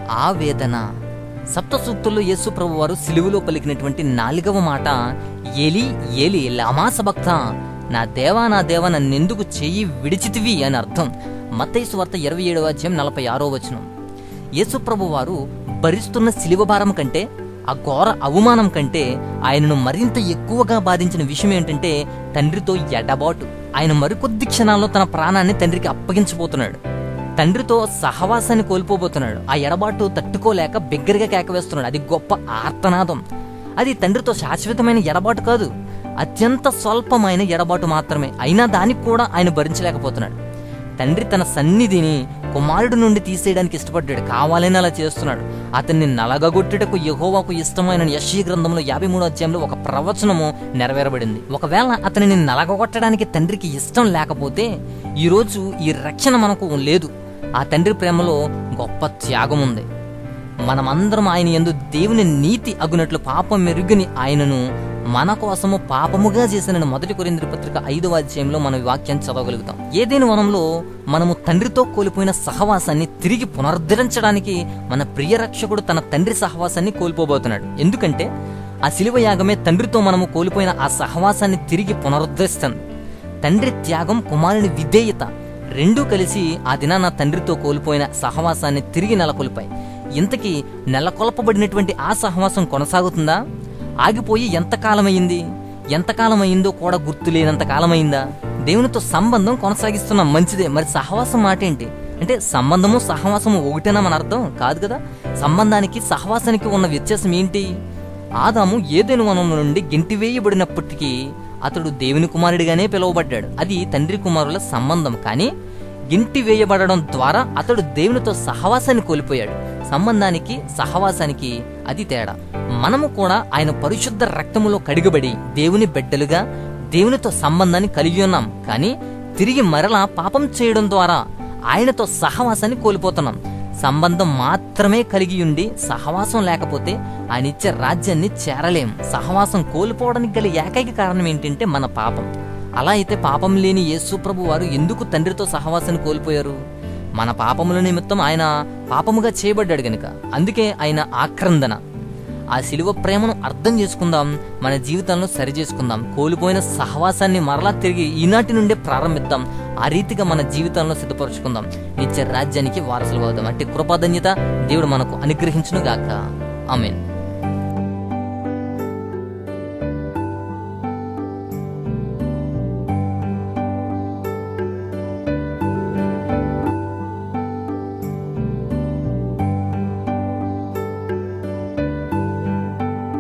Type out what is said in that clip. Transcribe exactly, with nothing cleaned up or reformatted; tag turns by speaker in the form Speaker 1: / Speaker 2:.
Speaker 1: ఆ వేదన. సప్త సూక్తుల్లో యేసు ప్రభు వారు సిలువలో పలికినటువంటి నాలుగవ మాట ఏలి ఏలి లమా సబక్తా, నా దేవా నా దేవా నన్నెందుకు చెయ్యి విడిచితివి అని అర్థం. మత్తయి సువార్త ఇరవై ఏడవ అధ్యాయం నలభై ఆరో వచనం. యేసు ప్రభు వారు భరిస్తున్న సిలువ భారం కంటే, ఆ ఘోర అవమానం కంటే ఆయనను మరింత ఎక్కువగా బాధించిన విషయం ఏంటంటే తండ్రితో ఎడబాటు. ఆయన మరికొద్ది క్షణాల్లో తన ప్రాణాన్ని తండ్రికి అప్పగించబోతున్నాడు. తండ్రితో సహవాసాన్ని కోల్పోబోతున్నాడు. ఆ ఎడబాటు తట్టుకోలేక బిగ్గరగా కేకవేస్తున్నాడు. అది గొప్ప ఆర్తనాదం. అది తండ్రితో శాశ్వతమైన ఎడబాటు కాదు, అత్యంత స్వల్పమైన ఎడబాటు మాత్రమే. అయినా దానికి కూడా ఆయన భరించలేకపోతున్నాడు. తండ్రి తన సన్నిధిని కుమారుడు నుండి తీసేయడానికి ఇష్టపడ్డాడు. కావాలని అలా చేస్తున్నాడు. అతన్ని నలగగొట్టుటకు యెహోవాకు ఇష్టమైన యెషయా గ్రంథంలో యాభై మూడో అధ్యాయంలో ఒక ప్రవచనము నెరవేరబడింది. ఒకవేళ అతనిని నలగగొట్టడానికి తండ్రికి ఇష్టం లేకపోతే ఈరోజు ఈ రక్షణ మనకు లేదు. ఆ తండ్రి ప్రేమలో గొప్ప త్యాగం ఉంది. మనమందరం ఆయన యందు దేవుని నీతి అగునట్లు పాపం మెరుగని ఆయనను మన కోసము పాపముగా చేసిన మొదటి కొరింథీ పత్రిక ఐదవ అధ్యాయంలో మనం ఈ వాక్యాన్ని చదవగలుగుతాం. ఏదైనా వనంలో మనము తండ్రితో కోల్పోయిన సహవాసాన్ని తిరిగి పునరుద్ధరించడానికి మన ప్రియ రక్షకుడు తన తండ్రి సహవాసాన్ని కోల్పోబోతున్నాడు. ఎందుకంటే ఆ శిలువ యాగమే తండ్రితో మనము కోల్పోయిన ఆ సహవాసాన్ని తిరిగి పునరుద్ధరిస్తుంది. తండ్రి త్యాగం, కుమారుని విధేయత రెండూ కలిసి ఆ దినాన తండ్రితో కోల్పోయిన సహవాసాన్ని తిరిగి నెలకొల్పాయి. ఇంతకీ నెలకొల్పబడినటువంటి ఆ సహవాసం కొనసాగుతుందా? ఆగిపోయి ఎంతకాలమైంది? ఎంతకాలమైందో కూడా గుర్తులేనంత కాలమైందా? దేవునితో సంబంధం కొనసాగిస్తున్నాం, మంచిదే. మరి సహవాసం మాట ఏంటి? అంటే సంబంధము సహవాసము ఒకటేనా మన అర్థం? కాదు కదా. సంబంధానికి సహవాసానికి ఉన్న వ్యత్యాసం ఏంటి? ఆదాము ఏదెను వనం నుండి గెంటివేయబడినప్పటికీ అతడు దేవుని కుమారుడిగానే పిలువబడ్డాడు. అది తండ్రి కుమారుల సంబంధం. కానీ గింటి వేయబడడం ద్వారా అతడు దేవునితో సహవాసాన్ని కోల్పోయాడు. సంబంధానికి సహవాసానికి అది తేడా. మనము కూడా ఆయన పరిశుద్ధ రక్తములో కడిగబడి దేవుని బిడ్డలుగా దేవునితో సంబంధాన్ని కలిగి ఉన్నాం. కానీ తిరిగి మరలా పాపం చేయడం ద్వారా ఆయనతో సహవాసాన్ని కోల్పోతున్నాం. సంబంధం మాత్రమే కలిగి ఉండి సహవాసం లేకపోతే ఆయన ఇచ్చే రాజ్యాన్ని చేరలేం. సహవాసం కోల్పోవడానికి గల ఏకైక కారణం ఏంటంటే మన పాపం. అలా అయితే పాపం లేని యేసు ప్రభు వారు ఎందుకు తండ్రితో సహవాసాన్ని కోల్పోయారు? మన పాపముల నిమిత్తం ఆయన పాపముగా చేయబడ్డాడు గనుక. అందుకే ఆయన ఆక్రందన. ఆ శిలువ ప్రేమను అర్థం చేసుకుందాం, మన జీవితంలో సరి చేసుకుందాం. కోల్పోయిన సహవాసాన్ని మరలా తిరిగి ఈనాటి నుండే ప్రారంభిద్దాం. ఆ రీతిగా మన జీవితంలో సిద్ధపరచుకుందాం. నిత్య రాజ్యానికి వారసులు అవుదాం. అంటే కృపాధన్యత దేవుడు మనకు అనుగ్రహించును గాక. ఆమేన్.